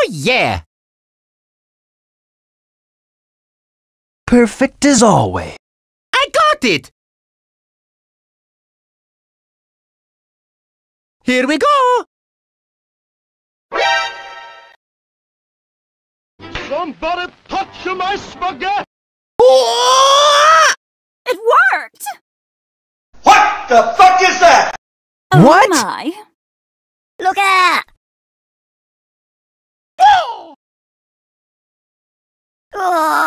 yeah! Perfect as always. I got it! Here we go! Somebody touch my spaghetti! It worked! What the fuck is that? Oh What? my. Look out! Oh!